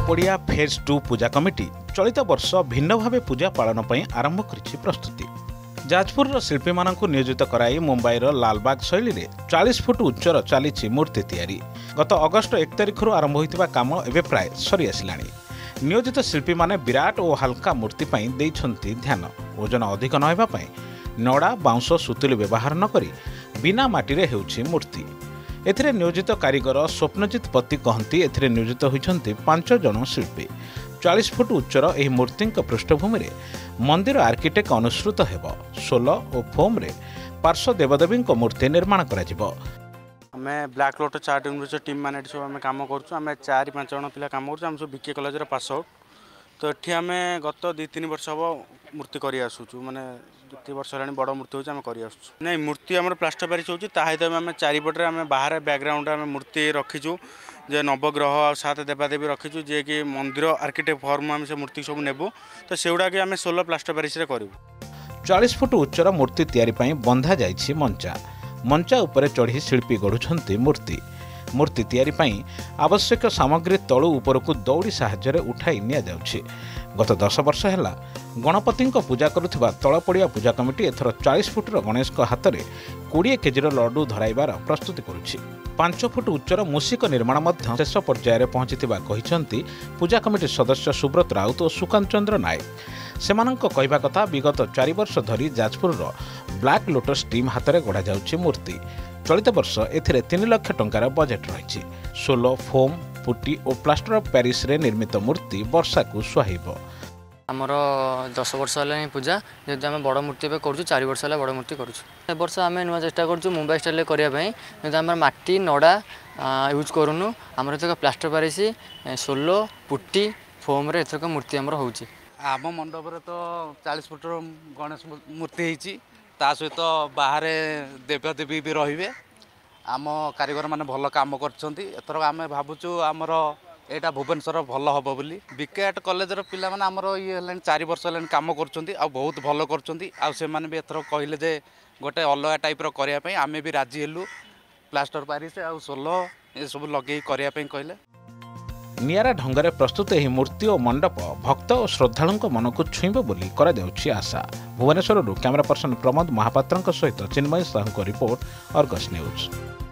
तलपड़िया phase 2 पूजा committee चलित वर्ष भिन्न भाव पूजा पालन पर आरंभ करिछि प्रस्तुति। जाजपुर शिल्पी मानक नियोजित कराई मुंबईर लालबाग शैली में 40 फुट उच्चर चली मूर्ति तैयारी। गत अगस्ट 1 तारिखर आरंभ होता काम एवं प्राय सरी आसला। नियोजित शिल्पी माने विराट और हल्का मूर्ति देइछन्ति ध्यान। ओजन अधिक नहेबापई नड़ा बाउंश सुतुली व्यवहार न करी बिना माटी हेउछि मूर्ति। एथिरे नियोजित कारीगर स्वप्नजित पति कहती एथिरे नियोजित होइछन्ति 5 जन शिल्पी। 40 फुट उच्चर एही मूर्ति पृष्ठभूमि रे मंदिर आर्किटेक्ट अनुसृत हेब। सोल और फोम रे पार्श्व देवदेवी मूर्ति निर्माण करा। आमे black lotus chart university team मैंने सब आम कम कर 4-5 जन पिला कम कर सब बीके कॉलेज पास आउट। तो ये आम गत 2-3 वर्ष हम मूर्ति कर आसुचु माने 2 वर्ष है बड़ मूर्ति होम कर नहीं मूर्ति आम प्लास्टर पेरिस होती आम चारिपटे आम बाहर बैकग्राउंड आम मूर्ति रखीचु जे नवग्रह आ 7 देवादेवी रखीचु जे कि मंदिर आर्किटेक्ट फॉर्म आम से मूर्ति सब नेबू। तो सेगुड़ा कि आम 16 प्लास्टर पेरिस करूँ। 40 फुट उच्चर मूर्ति तैयारी पई बंधा जाइछि मंचा। मंचा उपरे चढ़ी शिल्पी गढ़ुछन्ति मूर्ति। मूर्ति तैयारी पई आवश्यक सामग्री तळु उपरकू दौड़ी साहाय्य उठाई निया जाउछि। गत 10 वर्ष है गणपति पूजा करुवा तलपड़िया पूजा कमिटी एथर 40 फुटर गणेश हाथ में 20 केजीर लड्डू धराइबार प्रस्तुति करुछि। 5 फुट उच्चर मूषिक निर्माण शेष पर्यायर पहुंची पूजा कमिटी सदस्य सुब्रत राउत और सुकांत चंद्र नायक। सेमानंक कहवा कथा विगत 4 वर्ष धरी जाजपुर ब्लैक लोटस टीम हाथ में गढ़ा जाउछि मूर्ति। चलित वर्ष एथिरे 3 लाख टंकार बजेट रही। सोलो फोम पुटी और प्लास्टर ऑफ पेरिस रे निर्मित मूर्ति वर्षा को सुहाइब। आमर 10 वर्ष है पूजा जेहतु आम बड़ मूर्ति कर 4 वर्ष है बड़ मूर्ति कर वर्ष आम नुआ चेष्टा कर मुंबई स्टाइल करने जेहतु आम माटी नड़ा यूज करूँ। आमर एथर प्लास्टर पेरिस सोलो पुटी फोम रे एथर मूर्ति आमर हो आम मंडप तो 40 फुट गणेश मूर्ति होती सहित बाहर देवदेवी भी रे। आम कारीगर मैंने भल कम कर आम भावुँ आमर एटा भुवनेश्वर भल हम बोली। बीकेट कॉलेज पिला माने आमर ये 4 वर्ष है कम कर बहुत भल कर भी एथर कहले जे गोटे अलग टाइप करने आम भी राजी हेलु। प्लास्टर पेरिस आ सोलो ये सब लगे करने कहले। नियारा ढंगरे प्रस्तुत एही मूर्ति और मंडप भक्त और श्रद्धालुଙ୍କ मनକୁ छुईब बोली करा जाउछि आशा। भुवनेश्वर कैमरा पर्सन प्रमोद महापात्रଙ୍କ सहित Chinmay Sahu report Argus news.